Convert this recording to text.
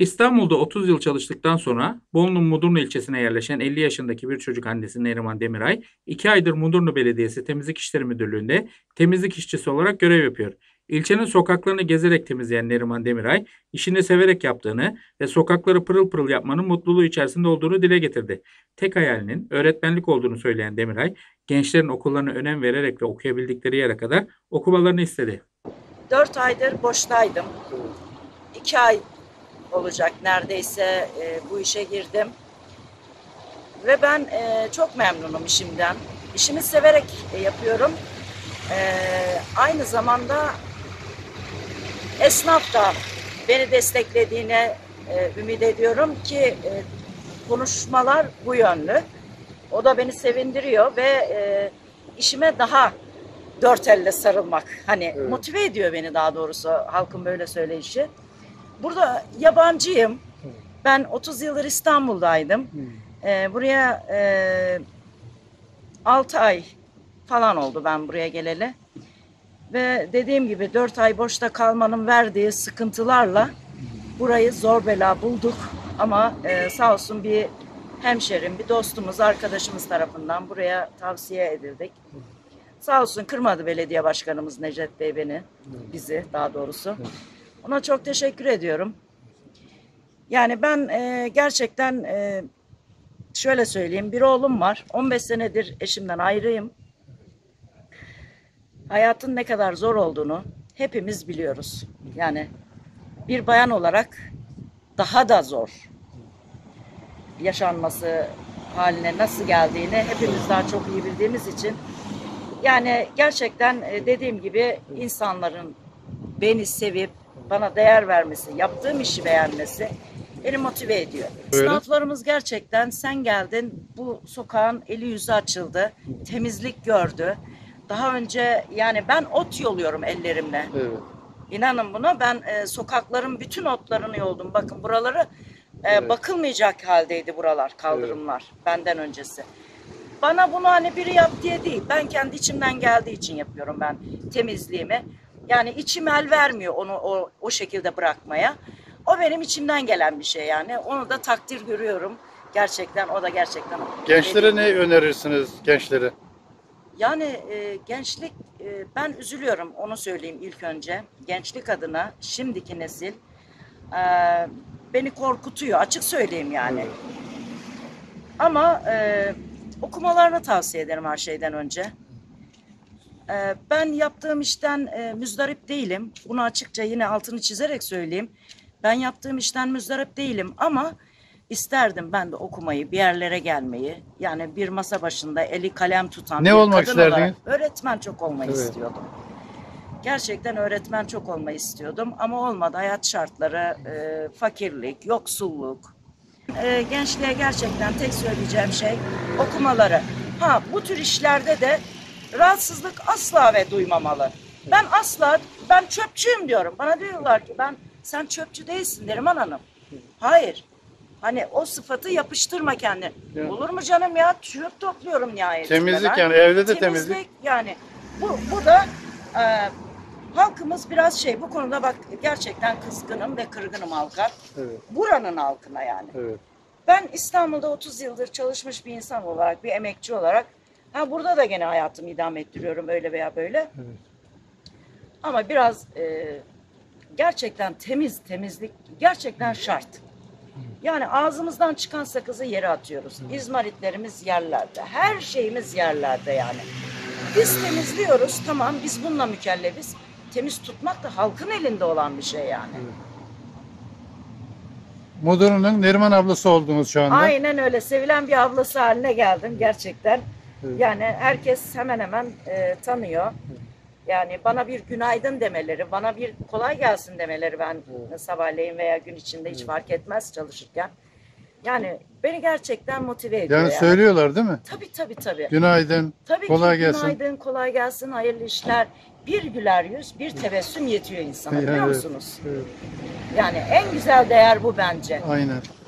İstanbul'da 30 yıl çalıştıktan sonra Bolu'nun Mudurnu ilçesine yerleşen 50 yaşındaki bir çocuk annesi Neriman Demiray, 2 aydır Mudurnu Belediyesi Temizlik İşleri Müdürlüğü'nde temizlik işçisi olarak görev yapıyor. İlçenin sokaklarını gezerek temizleyen Neriman Demiray, işini severek yaptığını ve sokakları pırıl pırıl yapmanın mutluluğu içerisinde olduğunu dile getirdi. Tek hayalinin öğretmenlik olduğunu söyleyen Demiray, gençlerin okullarına önem vererek ve okuyabildikleri yere kadar okumalarını istedi. 4 aydır boştaydım. 2 ay olacak neredeyse bu işe girdim. Ve ben çok memnunum işimden. İşimi severek yapıyorum. Aynı zamanda esnaf da beni desteklediğine ümit ediyorum ki konuşmalar bu yönlü. O da beni sevindiriyor ve işime daha dört elle sarılmak. Hani evet, motive ediyor beni daha doğrusu halkın böyle söyleyişi. Burada yabancıyım. Ben 30 yıldır İstanbul'daydım. Buraya 6 ay falan oldu ben buraya geleli. Ve dediğim gibi 4 ay boşta kalmanın verdiği sıkıntılarla burayı zor bela bulduk. Ama sağ olsun bir hemşerim, bir dostumuz, arkadaşımız tarafından buraya tavsiye edildik. Sağ olsun kırmadı belediye başkanımız Necdet Bey bizi daha doğrusu. Ona çok teşekkür ediyorum. Yani ben gerçekten şöyle söyleyeyim, bir oğlum var. 15 senedir eşimden ayrıyım. Hayatın ne kadar zor olduğunu hepimiz biliyoruz. Yani bir bayan olarak daha da zor yaşanması haline nasıl geldiğini hepimiz daha çok iyi bildiğimiz için yani gerçekten dediğim gibi insanların beni sevip bana değer vermesi, yaptığım işi beğenmesi beni motive ediyor. Sınavlarımız gerçekten sen geldin, bu sokağın eli yüzü açıldı, temizlik gördü. Daha önce yani ben ot yoluyorum ellerimle. Evet. İnanın buna ben sokakların bütün otlarını yoldum. Bakın buraları bakılmayacak haldeydi buralar, kaldırımlar benden öncesi. Bana bunu hani biri yap diye değil. Ben kendi içimden geldiği için yapıyorum ben temizliğimi. Yani içim el vermiyor onu o şekilde bırakmaya. O benim içimden gelen bir şey yani. Onu da takdir görüyorum. Gerçekten o da gerçekten. Gençlere ne önerirsiniz gençlere? Yani gençlik ben üzülüyorum onu söyleyeyim ilk önce. Gençlik adına şimdiki nesil beni korkutuyor açık söyleyeyim yani. Evet. Ama okumalarını tavsiye ederim her şeyden önce. Ben yaptığım işten müzdarip değilim. Bunu açıkça yine altını çizerek söyleyeyim. Ben yaptığım işten müzdarip değilim ama isterdim ben de okumayı, bir yerlere gelmeyi. Yani bir masa başında eli kalem tutan ne bir olmak kadın isterdin? olarak öğretmen çok olmayı istiyordum. Gerçekten öğretmen çok olmayı istiyordum ama olmadı. Hayat şartları, fakirlik, yoksulluk. Gençliğe gerçekten tek söyleyeceğim şey okumaları. Bu tür işlerde de rahatsızlık asla ve duymamalı. Ben çöpçüyüm diyorum. Bana diyorlar ki sen çöpçü değilsin Neriman Hanım. Hayır. Hani o sıfatı yapıştırma kendine. Evet. Olur mu canım ya? Çöp topluyorum nihayetinde. Temizlik yani evde de temizlik. Yani bu da halkımız biraz bu konuda bak gerçekten kızgınım ve kırgınım halka. Evet. Buranın halkına yani. Evet. Ben İstanbul'da 30 yıldır çalışmış bir insan olarak, bir emekçi olarak burada da gene hayatımı idame ettiriyorum öyle veya böyle. Evet. Ama biraz gerçekten temizlik gerçekten şart. Yani ağzımızdan çıkan sakızı yere atıyoruz. İzmaritlerimiz yerlerde. Her şeyimiz yerlerde yani. Biz temizliyoruz. Tamam biz bununla mükellefiz. Temiz tutmak da halkın elinde olan bir şey yani. Evet. Mudurnu'nun Neriman ablası oldunuz şu anda. Aynen öyle. Sevilen bir ablası haline geldim gerçekten. Evet. Yani herkes hemen hemen tanıyor. Evet. Yani bana bir günaydın demeleri, bana bir kolay gelsin demeleri ben sabahleyin veya gün içinde hiç fark etmez çalışırken. Yani beni gerçekten motive ediyor. Yani söylüyorlar değil mi? Tabii. Günaydın, tabii kolay ki, gelsin. Günaydın, kolay gelsin, hayırlı işler. Bir güler yüz, bir tebessüm yetiyor insana biliyor musunuz? Evet. Yani en güzel değer bu bence. Aynen.